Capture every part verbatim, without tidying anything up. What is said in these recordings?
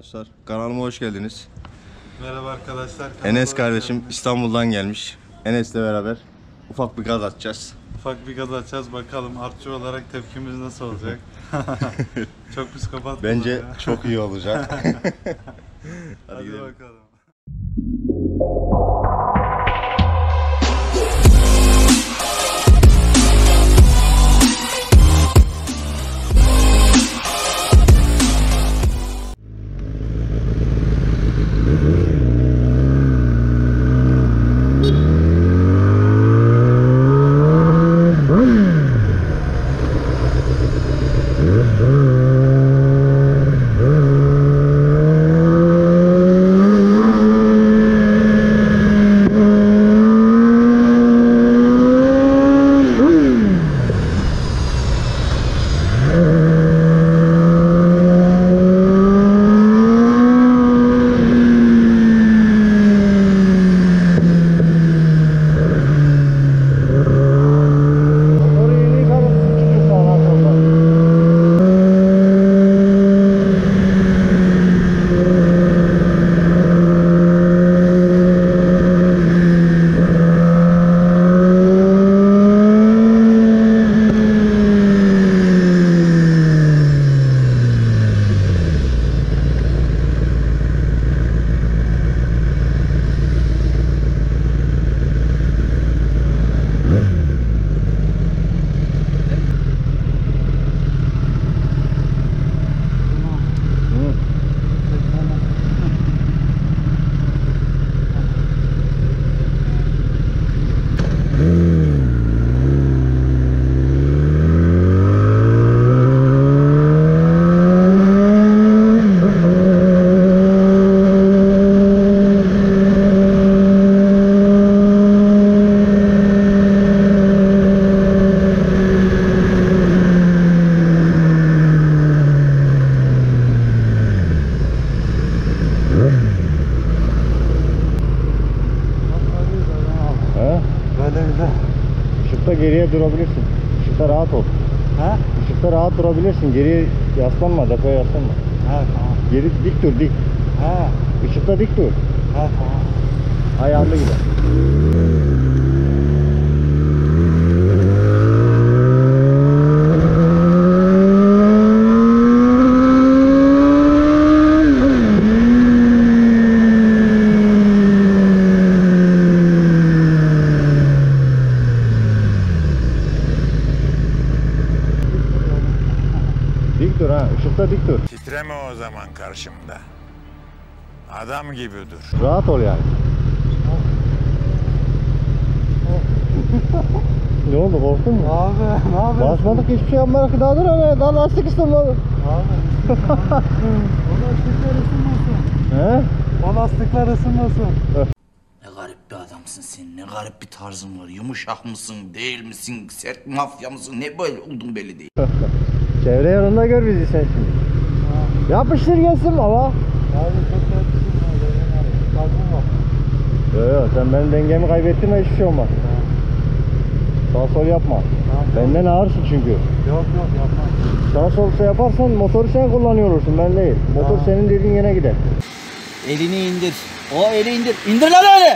Arkadaşlar kanalıma hoş geldiniz. Merhaba arkadaşlar. Enes kardeşim İstanbul'dan gelmiş. Enes'le beraber ufak bir gaz atacağız. Ufak bir gaz açacağız, bakalım artçı olarak tepkimiz nasıl olacak. Çok psikopat. Bence ya. çok iyi olacak. Hadi, Hadi gidelim. bakalım. Işıkta geriye durabilirsin. Işıkta rahat ol. He? Işıkta rahat durabilirsin. Geriye yaslanma, depoya yaslanma. He tamam. Geri dik dur, dik. He. Işıkta dik dur. He tamam. Ayağında gider. Dik dur ha, ışıkta dik dur. Titreme o zaman karşımda. Adam gibi dur. Rahat ol yani. Ne oldu, korktun mu? Abi ne yapıyorsun? Basmadık, hiçbir şey yapmadık ki, daha dur hani, daha lastik ısınmadı. Abi. O lastikler ısınmasın. He? O lastikler ısınmasın. Ne garip bir adamsın sen, ne garip bir tarzın var. Yumuşak mısın, değil misin, sert mafya mısın, ne böyle oldun belli değil. Çevre yanında gör bizi sen şimdi. Yapıştır gelsin baba. Abi çok sertsin var. Kalbim var. Yok yok, sen benim dengemi kaybettin mi hiçbir şey olmaz. Sağ sol yapma. Tamam. Benden ağırsın çünkü. Yok yok yapma. Sağ sol yaparsan motoru sen kullanıyor olursun, ben değil. Motor Tamam. senin dediğin yere gider. Elini indir, o eli indir, indir lan öyle!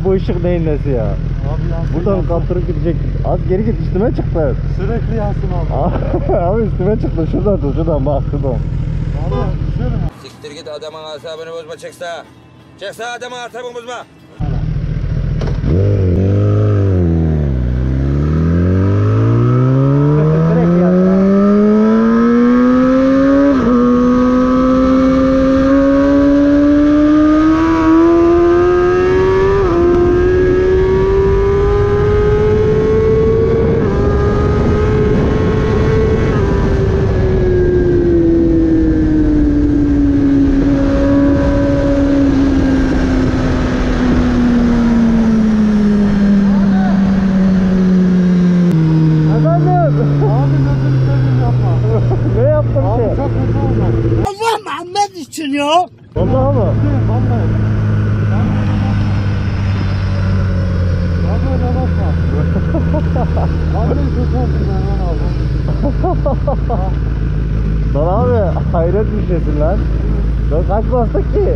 bu ışık neyin nesi ya? Abi yansın. Buradan yansın. kaptırıp gidecek. Az geri git, üstüme çıktı. Sürekli yansın abi. Abi üstüme çıktı, şuradan dur, şuradan bak, şuradan. Abi düşerim. Siktir git adamın asabını bozma çık sağa. Çık sağa adamın asabını bozma. Direkt ya. Efendim? Abi gözünü seveyim yapma. Ne yaptım Abi ki? çok kötü oldu. Vallahi mı? Değil vallahi. Abi öyle bakma. Vallahi kötü oldu Erman abi. Lan abi hayret bir şeysin lan. Lan kaç bastık ki?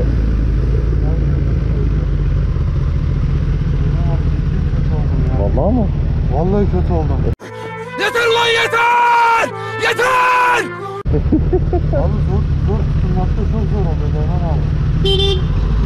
Vallahi mı? Vallahi kötü oldu. Yeter lan yeter! Yeter! Abi zor, zor tutunmakta çok zor oluyor Erman abi.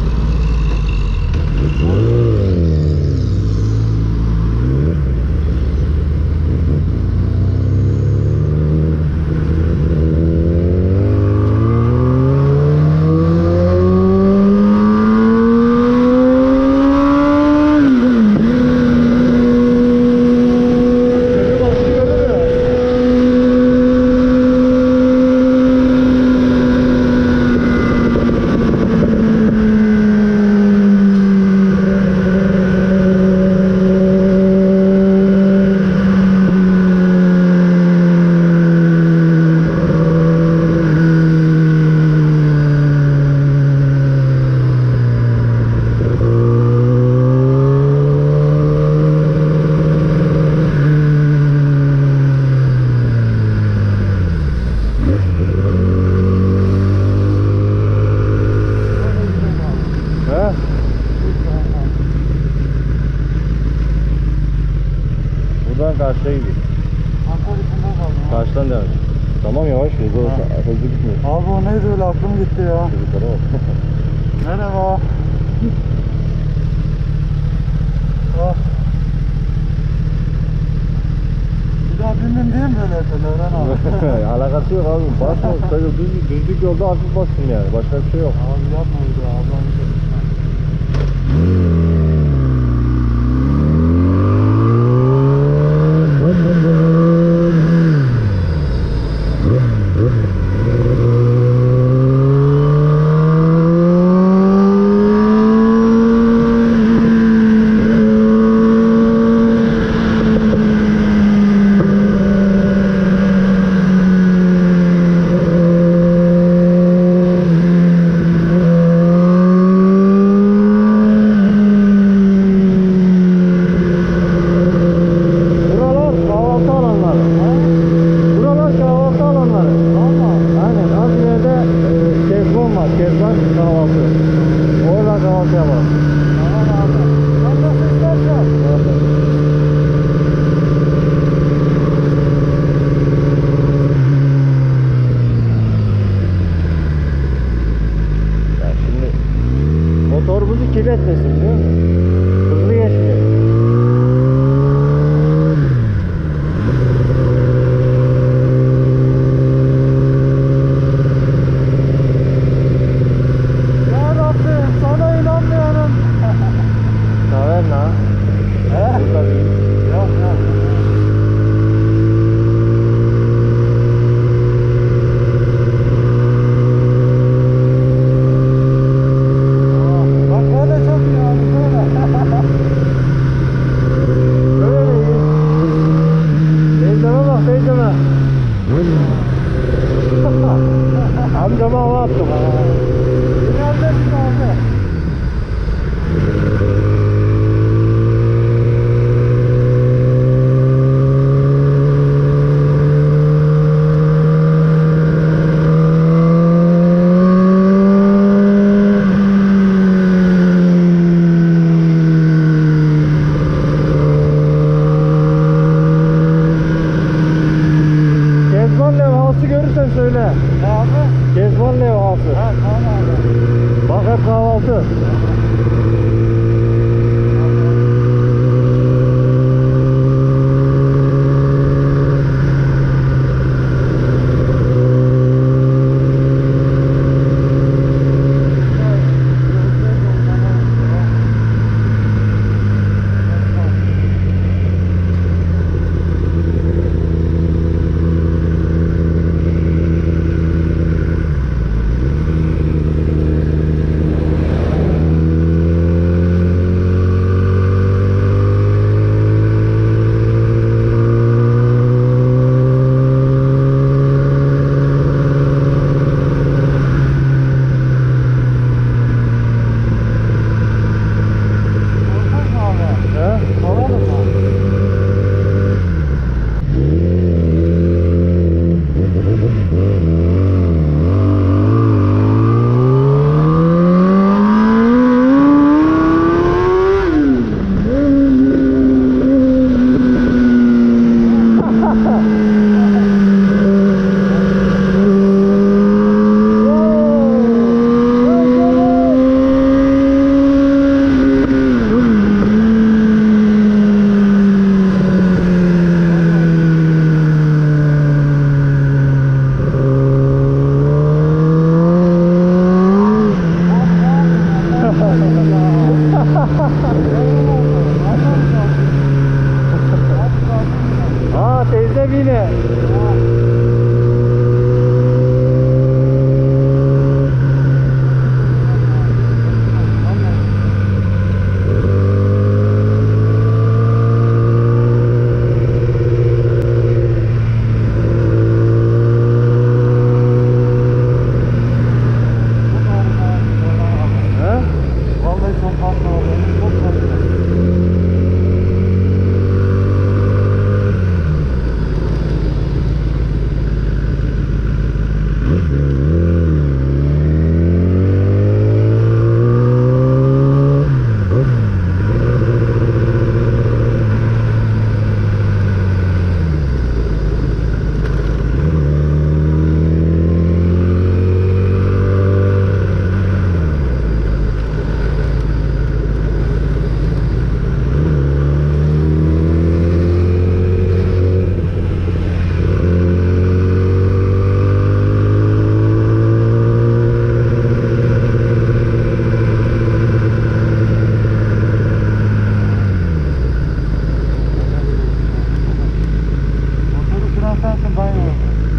He? Buradan karşıya gidiyor. Ankara içinde kaldım. Karşıdan devam et. Tamam yavaş hızlı olsa hızlı gitmiyor. Abi o neydi öyle aklım gitti ya. Çocuklara bak. Merhaba. Ah. Bir daha bindim değil mi böyle Erman abi? Alakası yok abi. Basma. Sadece düz, düzlük yolda hafif bastım yani. Başka bir şey yok. Abi yapma bir daha Allah'ını seversen. Buralar kahvaltı alanları. Buralar kahvaltı alanları. Aynen. Az ileride e, Kezban var. Kezban kahvaltı. Orada kahvaltı yapalım. Tamam abi. Sen nasıl istersen. Ya şimdi motor bizi kirletmesin değil mi? Hızlı geçmeyecek. Ya Rabbim sana inanmıyorum. Taverna. He? Tabii. Yok yok. Aa, bak böyle çok iyi abi böyle. Böyle de iyi. Teyzeme bak teyzeme. Amcama hava attım. İleride bir abi. gelirsen söyle. Ne abi? Kezban levhası. Ha tamam abi. Bak hep kahvaltı. Aa teyze yine. Vallahi çok fazla oldu. Çok fazla. Motoru süren sensin, ben yok.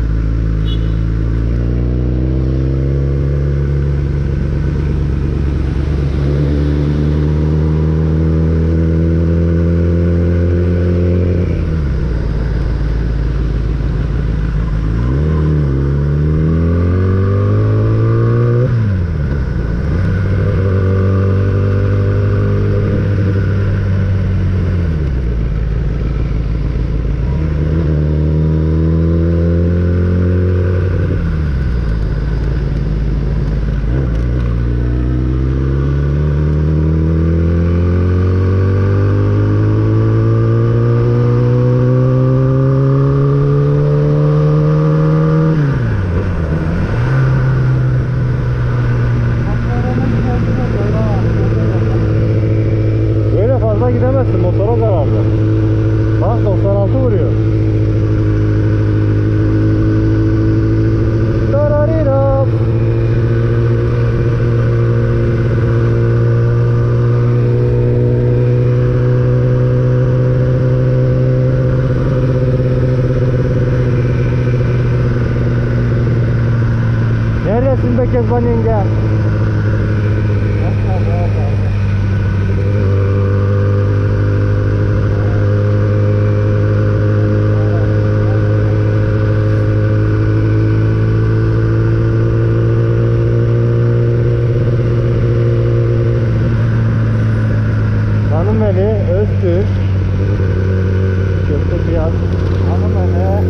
Böyle fazla gidemezsin, motora zararlı. Bak doksan altı vuruyor. Tararirap. Neredesin be Kezban yenge? Hanımeli, Öztürk, Köprü Piyaz, Hanımeli.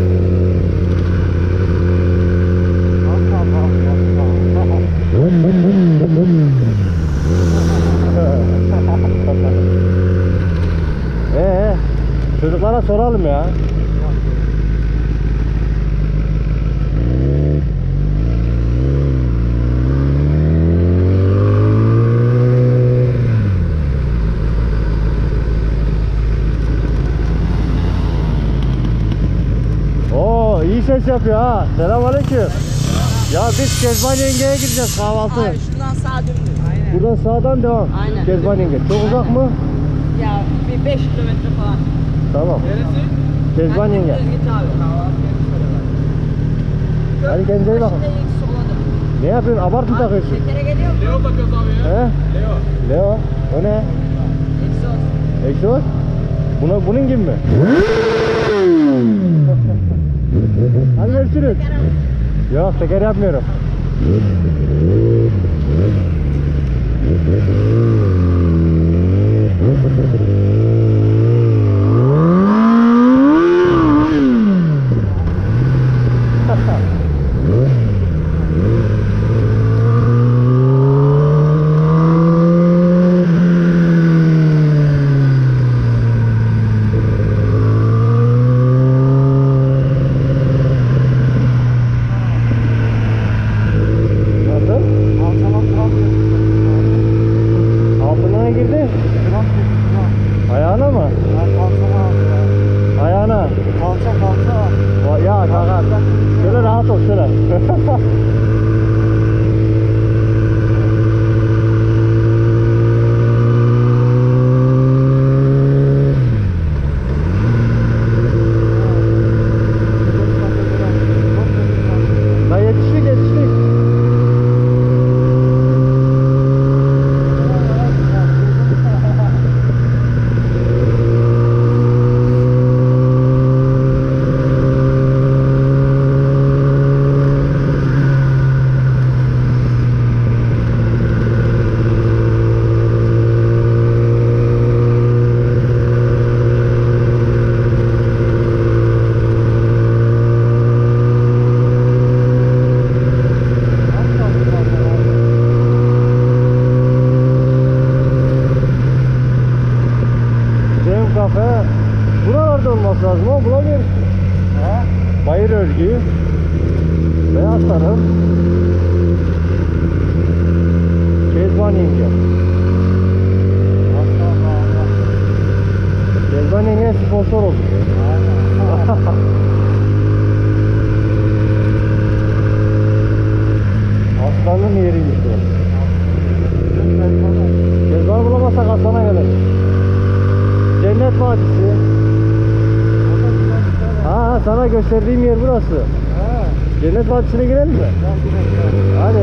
Ee, çocuklara soralım ya. servis yapıyor ha. Selamünaleyküm. Ya biz Kezban yengeye gideceğiz kahvaltı. Hayır, şuradan sağa dümdüz. Aynen. Buradan sağdan devam. Aynen. Kezban yenge. Çok uzak mı? Ya bir beş kilometre falan. Tamam. Neresi? Kezban yenge. Git abi. Hadi kendinize iyi bakın. Şimdi ilk sola dön. Ne yapıyorsun? Abart mı takıyorsun? Şekere geliyor mu? Leo takıyoruz abi ya. He? Leo. Leo. O ne? Egzoz. Egzoz? Buna, bunun gibi mi? Hadi görüşürüz. Yok teker yapmıyorum. Altına girdi. Ayağına mı? Ayağına. Kalça kalça. Ya kanka. Şöyle rahat ol şöyle. Da yetiştik yetiştik. Cem Kafe. Buralarda olması lazım ama bulamıyoruz. Bayır Örgü. Beyaz Tarım. Kezban Yenge. Kezban Yenge sponsor oldu. Aslanın yeriymiş bu. Kezban bulamazsak Aslan'a gelir. Cennet Vadisi. Ha sana gösterdiğim yer burası. Cennet Vadisi'ne girelim mi? Hadi.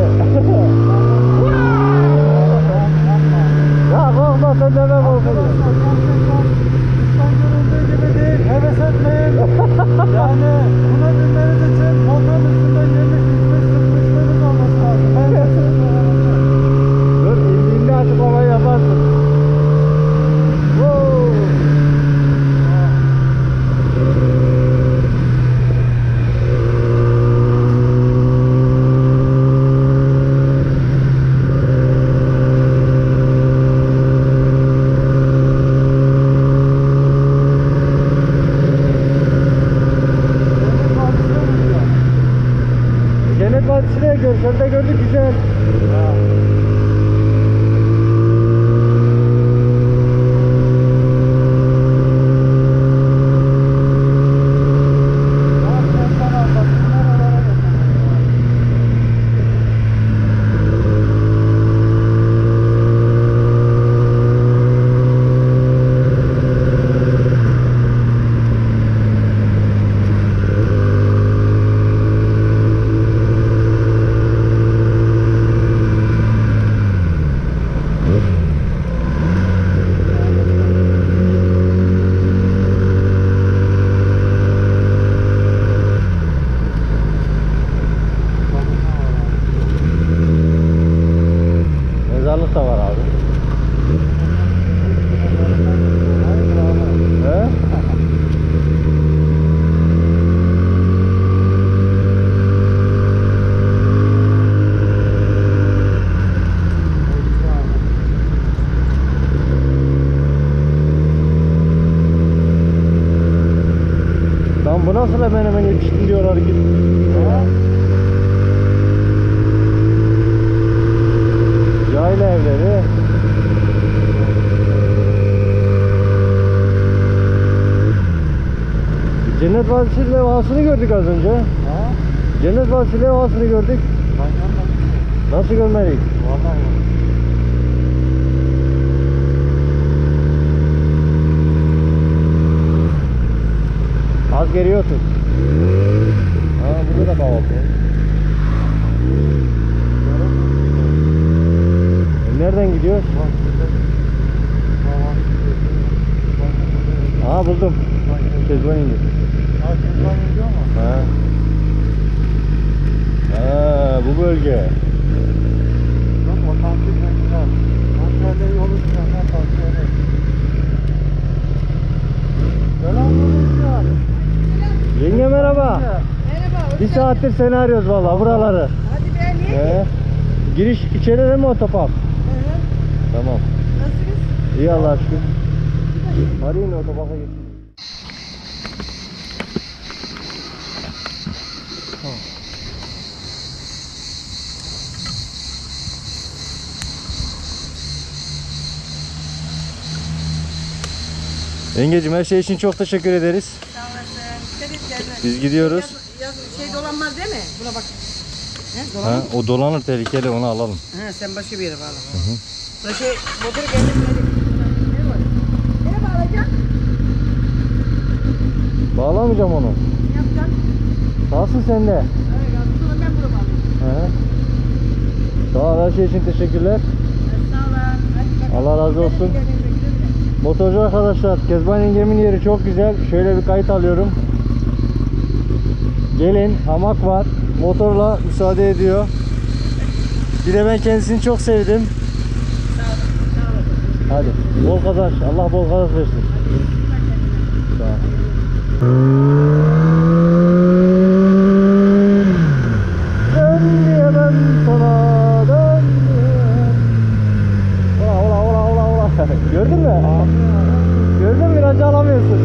Ya korkma sen de ben korkuyorum. Dıştan görüldüğü gibi değil. Heves etmeyin. Yani buna binmeniz için motorun üstünde yirmi üç sıfır üçleriniz olması lazım. Heves etmeyin. Dur indiğinde açıklamayı yaparsın. Wow. Cennet Vadisi'ne görselde gördük güzel. Mezarlık da var abi. He? Lan bu nasıl hemen hemen yetiştin diyorlar ki. Yayla evleri. Cennet Vadisi levhasını gördük az önce. Cennet Vadisi levhasını gördük. Ben görmedim. Nasıl görmedik? Vallahi ya. Az geriye otur. Ha, burada da kahvaltı. E, nereden gidiyor? Aa, buldum. Kezban indi. Ha, Kezban gidiyor mu? Ha. Ha, bu bölge. Çok otantik ve güzel. Antalya yolu güzel. Tavsiye ederim. Selamünaleyküm. Yenge merhaba. Merhaba. Bir saattir seni arıyoruz vallahi buraları. Hadi be niye? He. Giriş içeride mi otopark? Hı hı. Tamam. Nasılsınız? İyi Allah'a şükür. Arayın otoparka geçin. Yengeciğim her şey için çok teşekkür ederiz. Sağ olasın. Dikkat et kendine. Biz gidiyoruz. Yaz, yaz şey dolanmaz değil mi? Buna bak. He, Ha, dolanmaz. o dolanır tehlikeli, onu alalım. Ha, sen başka bir yere bağla. Hı hı. Buna şey motoru kendim nereye var? Nereye bağlayacaksın? Bağlamayacağım onu. Ne yapacaksın? Kalsın sende. Evet, sonra ben bunu bağlayayım. Hı. Sağ ol, her şey için teşekkürler. Sağ olun. Hadi bakalım. Allah razı olsun. Güle güle, güle güle. Motorcu arkadaşlar, Kezban yengemin yeri çok güzel. Şöyle bir kayıt alıyorum. Gelin, hamak var. Motorla müsaade ediyor. Bir de ben kendisini çok sevdim. Hadi bol kazanç. Allah bol kazanç versin. Sağ ol. Dön diyemem sana, dön diyemem. Ola ola ola ola ola. Gördün mü? Gördün mü? Virajı alamıyorsun.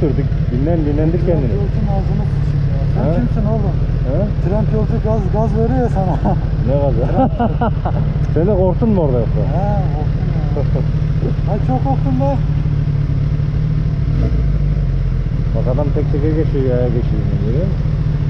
götürdük. Dinlen dinlendir kendini. Yolcunun ağzını sıçayım ya. Sen He? kimsin oğlum? He? Trend yolcu gaz gaz veriyor ya sana. Ne gazı? Sen de korktun mu orada yoksa? He korktum ya. Ay çok korktum be. Bak adam tek teker geçiyor, yaya geçiyor. Görüyor musun?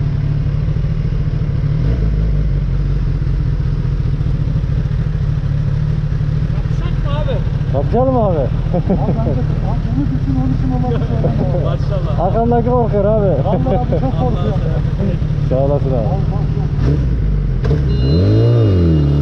Yapışak mı abi? Yapacağım abi. Abi bence bunu düşün onun için olabilir. Maşallah. Hakan'daki korkuyor abi. Vallahi abi çok korkuyorum ya. Sağ olasın abi. Al bak ya.